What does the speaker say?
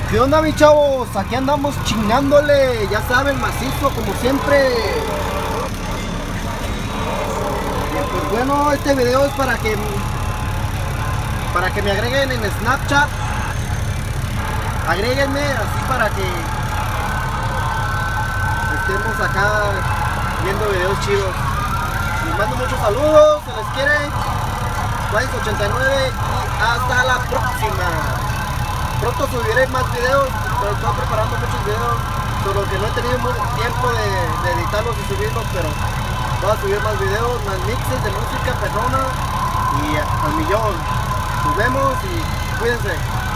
¿Qué onda, mis chavos? Aquí andamos chingándole, ya saben, macizo como siempre. Pues bueno, este video es para que me agreguen en Snapchat. Agréguenme así para que estemos acá viendo videos chidos. Les mando muchos saludos, se les quiere. Guays89 y hasta la próxima. Pronto subiré más videos, pero estoy preparando muchos videos, solo que no he tenido mucho tiempo de editarlos y subirlos, pero voy a subir más videos, más mixes de música perrona y al millón. Nos vemos y cuídense.